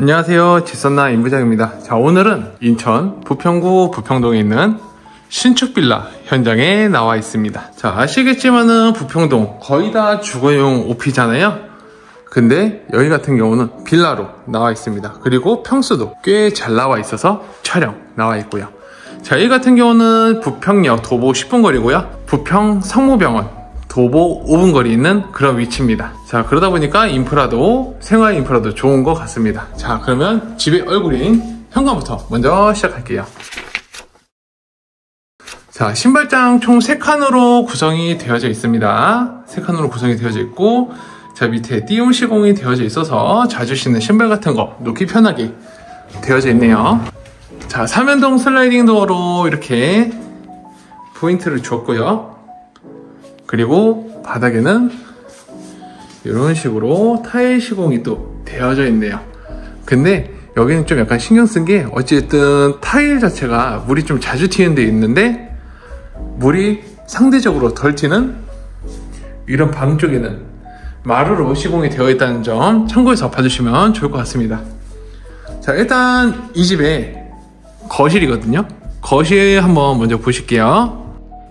안녕하세요, 지선나 임부장입니다. 자, 오늘은 인천 부평구 부평동에 있는 신축 빌라 현장에 나와 있습니다. 자, 아시겠지만은 부평동 거의 다 주거용 오피잖아요. 근데 여기 같은 경우는 빌라로 나와 있습니다. 그리고 평수도 꽤 잘 나와 있어서 촬영 나와 있고요. 자, 여기 같은 경우는 부평역 도보 10분 거리고요. 부평 성모병원 도보 5분 거리 있는 그런 위치입니다. 자, 그러다 보니까 인프라도 생활 인프라도 좋은 것 같습니다. 자, 그러면 집의 얼굴인 현관부터 먼저 시작할게요. 자, 신발장 총 3칸으로 구성이 되어져 있습니다. 3칸으로 구성이 되어져 있고, 자, 밑에 띄움 시공이 되어져 있어서 자주 신는 신발 같은 거 놓기 편하게 되어져 있네요. 자, 삼연동 슬라이딩 도어로 이렇게 포인트를 주었고요. 그리고 바닥에는 이런 식으로 타일 시공이 또 되어져 있네요. 근데 여기는 좀 약간 신경 쓴 게, 어쨌든 타일 자체가 물이 좀 자주 튀는 데 있는데 물이 상대적으로 덜 튀는 이런 방 쪽에는 마루로 시공이 되어 있다는 점 참고해서 봐주시면 좋을 것 같습니다. 자, 일단 이 집의 거실이거든요. 거실 한번 먼저 보실게요.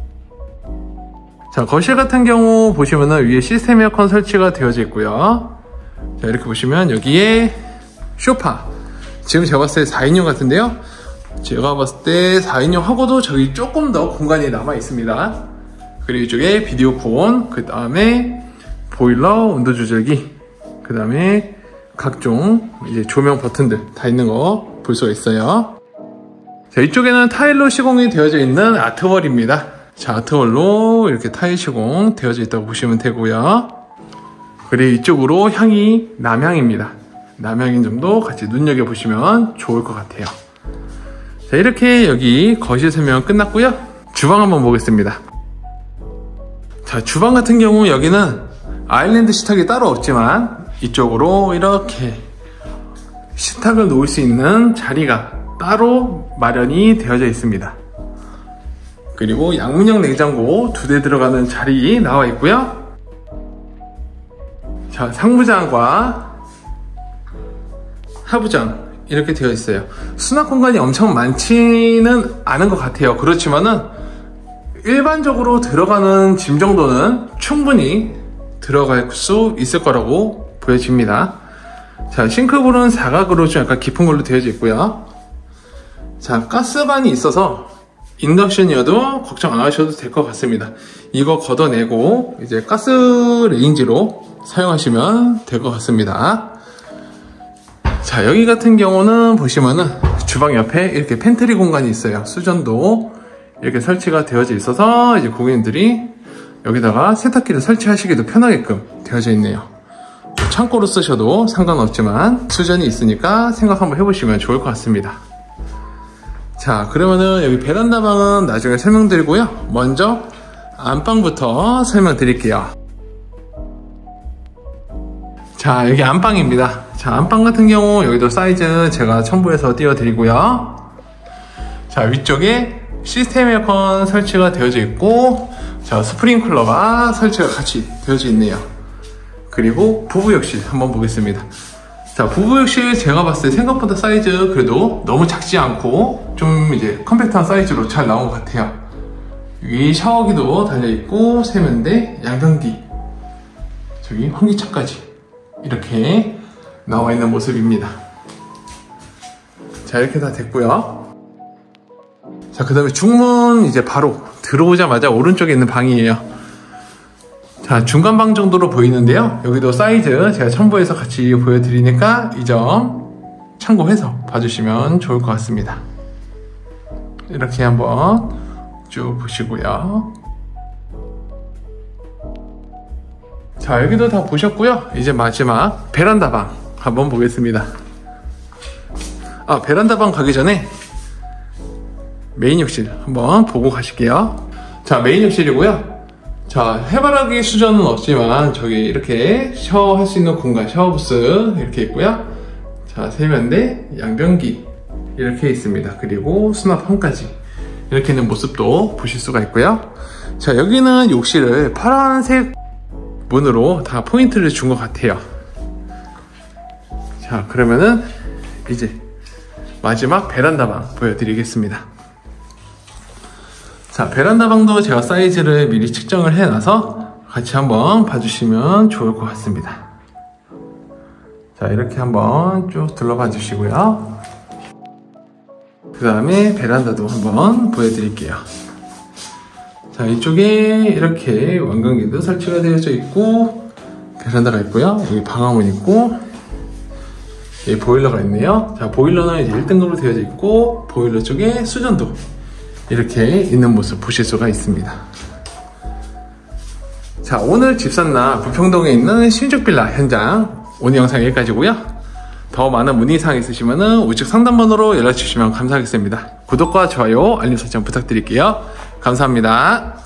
자, 거실 같은 경우 보시면은 위에 시스템 에어컨 설치가 되어져 있고요. 자, 이렇게 보시면 여기에 소파, 지금 제가 봤을 때 4인용 같은데요. 제가 봤을 때 4인용 하고도 저기 조금 더 공간이 남아 있습니다. 그리고 이쪽에 비디오폰, 그 다음에 보일러, 온도 조절기, 그 다음에 각종 이제 조명 버튼들 다 있는 거 볼 수가 있어요. 자, 이쪽에는 타일로 시공이 되어져 있는 아트월입니다. 자, 아트월로 이렇게 타일 시공 되어져 있다고 보시면 되고요. 그리고 이쪽으로 향이 남향입니다. 남향인 점도 같이 눈여겨보시면 좋을 것 같아요. 자, 이렇게 여기 거실 설명 끝났고요. 주방 한번 보겠습니다. 자, 주방 같은 경우 여기는 아일랜드 식탁이 따로 없지만 이쪽으로 이렇게 식탁을 놓을 수 있는 자리가 따로 마련이 되어져 있습니다. 그리고 양문형 냉장고 2대 들어가는 자리 나와 있고요. 자, 상부장과 하부장 이렇게 되어 있어요. 수납 공간이 엄청 많지는 않은 것 같아요. 그렇지만은 일반적으로 들어가는 짐 정도는 충분히 들어갈 수 있을 거라고 보여집니다. 자, 싱크볼은 사각으로 좀 약간 깊은 걸로 되어져 있고요. 자, 가스반이 있어서 인덕션이어도 걱정 안 하셔도 될 것 같습니다. 이거 걷어내고 이제 가스 레인지로 사용하시면 될 것 같습니다. 자, 여기 같은 경우는 보시면은 주방 옆에 이렇게 팬트리 공간이 있어요. 수전도 이렇게 설치가 되어져 있어서 이제 고객님들이 여기다가 세탁기를 설치하시기도 편하게끔 되어져 있네요. 창고로 쓰셔도 상관없지만 수전이 있으니까 생각 한번 해보시면 좋을 것 같습니다. 자, 그러면은 여기 베란다 방은 나중에 설명드리고요. 먼저 안방부터 설명드릴게요. 자, 여기 안방입니다. 자, 안방 같은 경우 여기도 사이즈 제가 첨부해서 띄워드리고요. 자, 위쪽에 시스템 에어컨 설치가 되어져 있고, 자, 스프링클러가 설치가 같이 되어져 있네요. 그리고 부부욕실 한번 보겠습니다. 자, 부부욕실 제가 봤을 때 생각보다 사이즈 그래도 너무 작지 않고 좀 이제 컴팩트한 사이즈로 잘 나온 것 같아요. 여기 샤워기도 달려있고, 세면대, 양변기, 저기 환기창까지 이렇게 나와 있는 모습입니다. 자, 이렇게 다 됐고요. 자, 그 다음에 중문 이제 바로 들어오자마자 오른쪽에 있는 방이에요. 자, 중간방 정도로 보이는데요. 여기도 사이즈 제가 첨부해서 같이 보여드리니까 이 점 참고해서 봐주시면 좋을 것 같습니다. 이렇게 한번 쭉 보시고요. 자, 여기도 다 보셨고요. 이제 마지막 베란다 방 한번 보겠습니다. 아, 베란다 방 가기 전에 메인 욕실 한번 보고 가실게요. 자, 메인 욕실이고요. 자, 해바라기 수전은 없지만 저기 이렇게 샤워할 수 있는 공간, 샤워부스 이렇게 있고요. 자, 세면대, 양변기 이렇게 있습니다. 그리고 수납함까지 이렇게 있는 모습도 보실 수가 있고요. 자, 여기는 욕실을 파란색 문으로 다 포인트를 준 것 같아요. 자, 그러면은 이제 마지막 베란다 방 보여드리겠습니다. 자, 베란다 방도 제가 사이즈를 미리 측정을 해놔서 같이 한번 봐주시면 좋을 것 같습니다. 자, 이렇게 한번 쭉 둘러봐 주시고요. 그 다음에 베란다도 한번 보여드릴게요. 자, 이쪽에 이렇게 완강기도 설치가 되어져 있고 베란다가 있고요. 여기 방화문 있고 여기 보일러가 있네요. 자, 보일러는 이제 1등급으로 되어져 있고 보일러 쪽에 수전도 이렇게 있는 모습 보실 수가 있습니다. 자, 오늘 집산나 부평동에 있는 신축빌라 현장 오늘 영상 여기까지고요. 더 많은 문의사항 있으시면 우측 상담번호로 연락 주시면 감사하겠습니다. 구독과 좋아요, 알림 설정 부탁드릴게요. 감사합니다.